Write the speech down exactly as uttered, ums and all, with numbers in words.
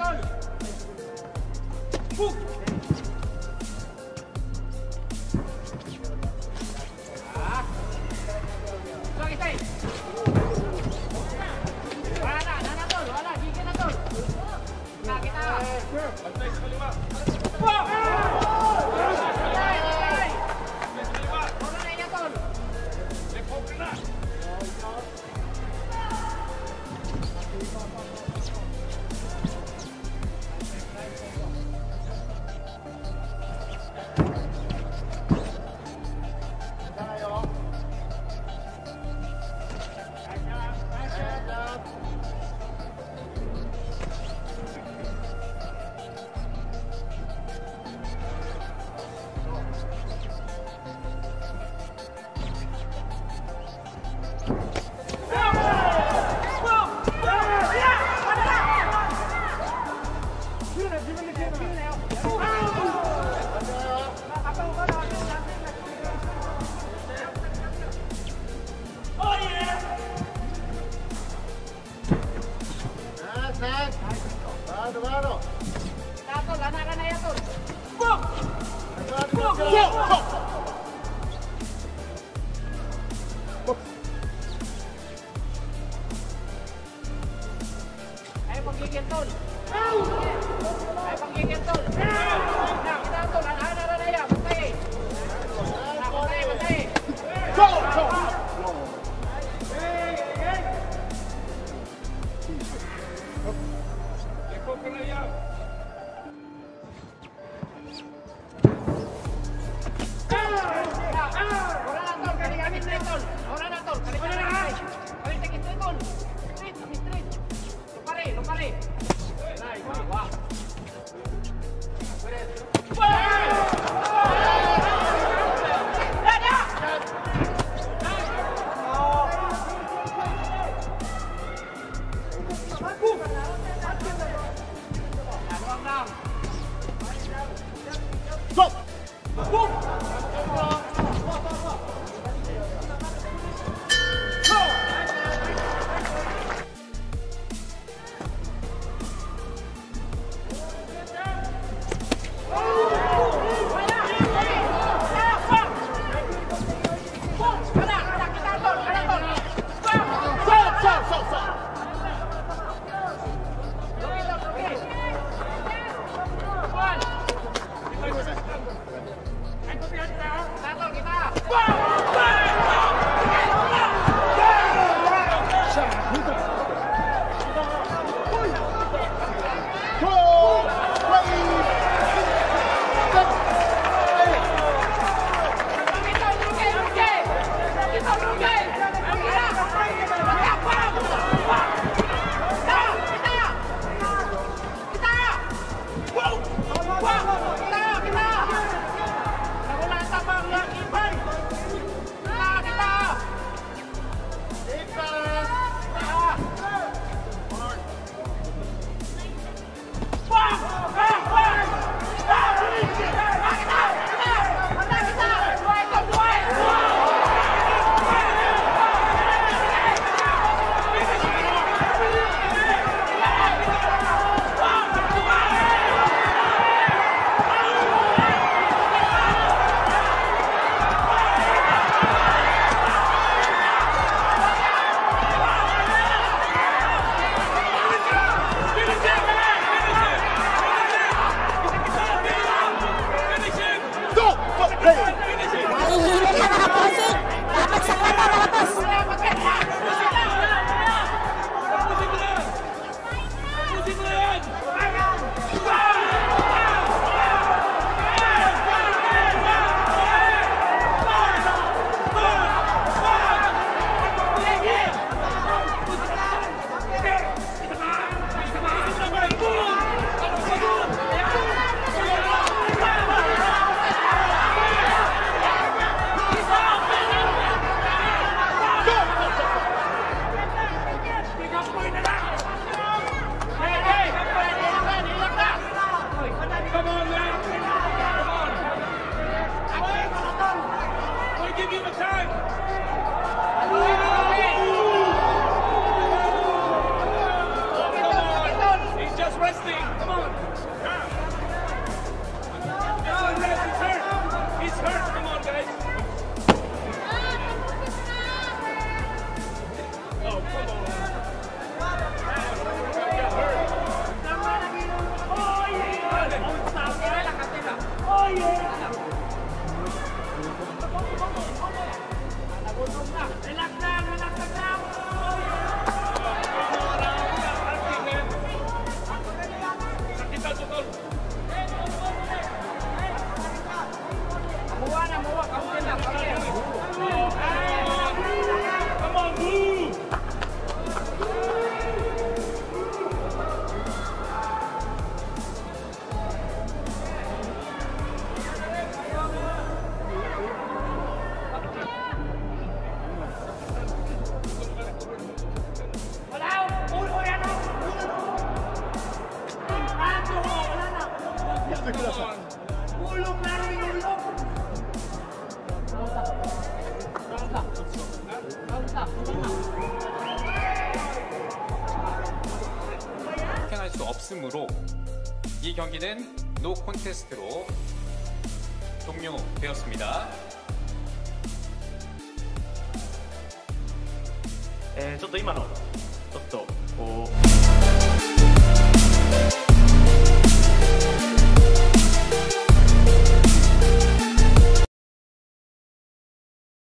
Tol. Buk. Ah. Lagi tay. Wala na, na Tol. Wala, gigit na Tol. Na kita. Bantay sa kaliwa. Wow! Tay, tay. Wala na iya Tol. Lepo ka na. Tol, anak na ya Tol. Buk. Buk. Ay panggigil Tol. Ay panggigil Tol. Nah, kita Tol, anak na ya, bantay. Nah, bantay, bantay. Go, go. Lepo ka na yan. Wala na Tol, kali kami straight Tol. Wala na Tol, kali kami straight. Kami take straight Tol. Straight, kami straight. Lupare, lupare. Ay, wah. Go. One. してください。 Ulog na rin, ulog! 할 수 없으므로 이 경기는 노 콘테스트로 종료되었습니다. えー、ちょっと今のちょっとこう